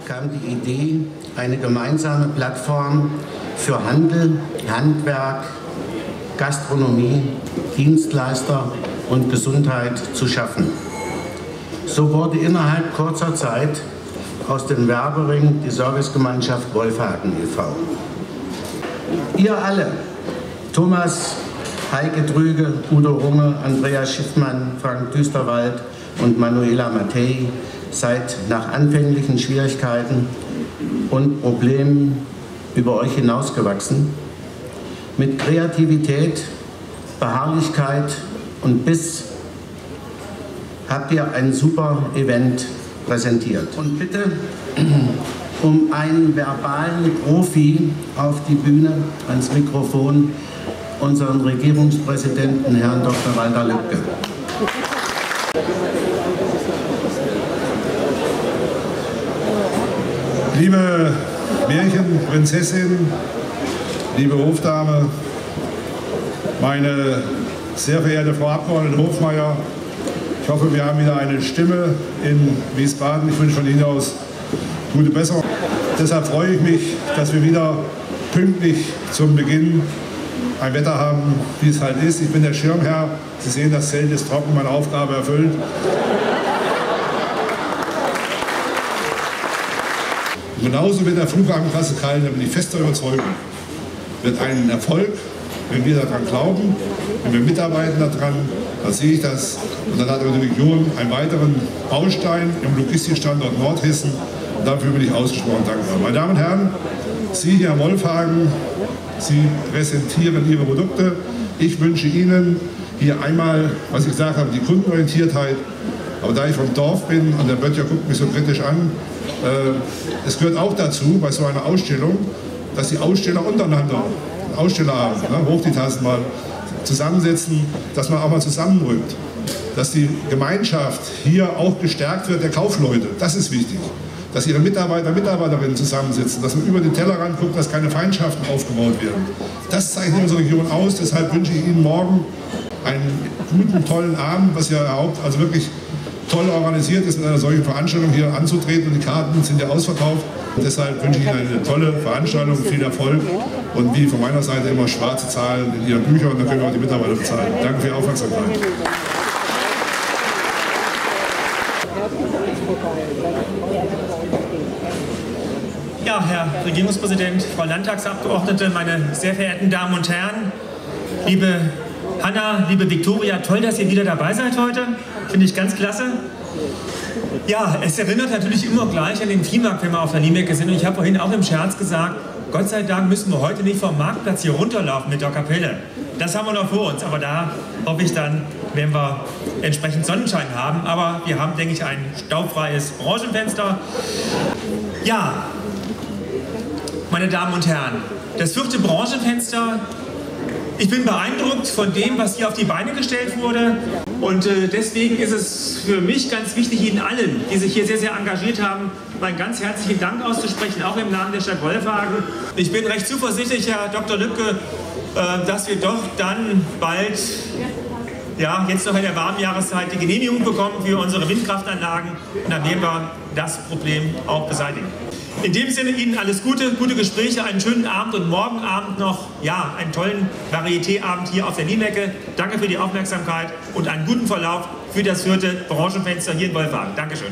kam die Idee, eine gemeinsame Plattform für Handel, Handwerk, Gastronomie, Dienstleister und Gesundheit zu schaffen. So wurde innerhalb kurzer Zeit aus dem Werbering die Servicegemeinschaft Wolfhagen e.V. Ihr alle, Thomas, Heike Drüge, Udo Runge, Andreas Schiffmann, Frank Düsterwald und Manuela Mattei, seid nach anfänglichen Schwierigkeiten und Problemen über euch hinausgewachsen. Mit Kreativität, Beharrlichkeit und Biss habt ihr ein super Event präsentiert. Und bitte um einen verbalen Profi auf die Bühne, ans Mikrofon, unseren Regierungspräsidenten, Herrn Dr. Walter Lübcke. Liebe Märchenprinzessin, liebe Hofdame, meine sehr verehrte Frau Abgeordnete Hofmeier, ich hoffe, wir haben wieder eine Stimme in Wiesbaden. Ich wünsche von Ihnen aus gute Besserung. Deshalb freue ich mich, dass wir wieder pünktlich zum Beginn ein Wetter haben, wie es halt ist. Ich bin der Schirmherr. Sie sehen, das Zelt ist trocken, meine Aufgabe erfüllt. Und genauso wird der Flughafenklasse Kallen, da bin ich fest der Überzeugung, wird ein Erfolg, wenn wir daran glauben, wenn wir mitarbeiten daran, dann sehe ich das. Und dann hat die Region einen weiteren Baustein im Logistikstandort Nordhessen. Und dafür bin ich ausgesprochen dankbar. Meine Damen und Herren, Sie hier in Wolfhagen, Sie präsentieren Ihre Produkte. Ich wünsche Ihnen hier einmal, was ich gesagt habe, die Kundenorientiertheit. Aber da ich vom Dorf bin und der Böttcher guckt mich so kritisch an, es gehört auch dazu, bei so einer Ausstellung, dass die Aussteller untereinander, Ausstellerabend, ne, hoch die Tassen mal, zusammensetzen, dass man auch mal zusammenrückt. Dass die Gemeinschaft hier auch gestärkt wird, der Kaufleute, das ist wichtig. Dass ihre Mitarbeiter, Mitarbeiterinnen zusammensitzen, dass man über den Tellerrand guckt, dass keine Feindschaften aufgebaut werden. Das zeichnet unsere Region aus, deshalb wünsche ich Ihnen morgen einen guten, tollen Abend, was ja also wirklich toll organisiert ist, mit einer solchen Veranstaltung hier anzutreten. Und die Karten sind ja ausverkauft. Und deshalb wünsche ich Ihnen eine tolle Veranstaltung, viel Erfolg und wie von meiner Seite immer schwarze Zahlen in Ihren Büchern und dann können wir auch die Mitarbeiter bezahlen. Danke für Ihre Aufmerksamkeit. Ja, Herr Regierungspräsident, Frau Landtagsabgeordnete, meine sehr verehrten Damen und Herren, liebe Hanna, liebe Viktoria, toll, dass ihr wieder dabei seid heute. Finde ich ganz klasse. Ja, es erinnert natürlich immer gleich an den Viehmarkt, wenn wir auf der Limecke sind. Und ich habe vorhin auch im Scherz gesagt, Gott sei Dank müssen wir heute nicht vom Marktplatz hier runterlaufen mit der Kapelle. Das haben wir noch vor uns, aber da hoffe ich dann, wenn wir entsprechend Sonnenschein haben. Aber wir haben, denke ich, ein staubfreies Branchenfenster. Ja, meine Damen und Herren, das 4. Branchenfenster. Ich bin beeindruckt von dem, was hier auf die Beine gestellt wurde. Und deswegen ist es für mich ganz wichtig, Ihnen allen, die sich hier sehr, sehr engagiert haben, meinen ganz herzlichen Dank auszusprechen, auch im Namen der Stadt Wolfhagen. Ich bin recht zuversichtlich, Herr Dr. Lübcke, dass wir doch dann bald, ja, jetzt noch in der warmen Jahreszeit, die Genehmigung bekommen für unsere Windkraftanlagen. Und dann werden wir das Problem auch beseitigen. In dem Sinne Ihnen alles Gute, gute Gespräche, einen schönen Abend und morgen Abend noch, ja, einen tollen Varieté-Abend hier auf der Limecke. Danke für die Aufmerksamkeit und einen guten Verlauf für das 4. Branchenfenster hier in Wolfhagen. Dankeschön.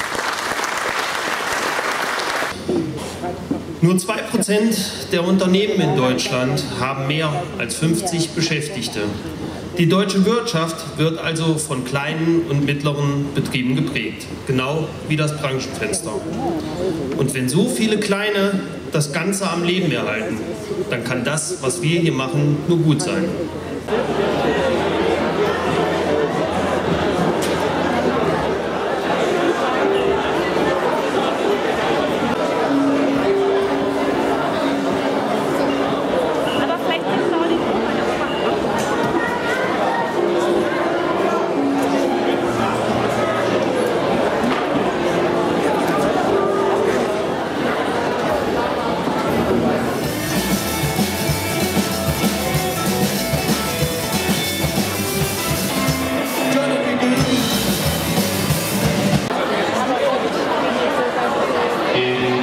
Nur 2% der Unternehmen in Deutschland haben mehr als 50 Beschäftigte. Die deutsche Wirtschaft wird also von kleinen und mittleren Betrieben geprägt, genau wie das Branchenfenster. Und wenn so viele Kleine das Ganze am Leben erhalten, dann kann das, was wir hier machen, nur gut sein. Applaus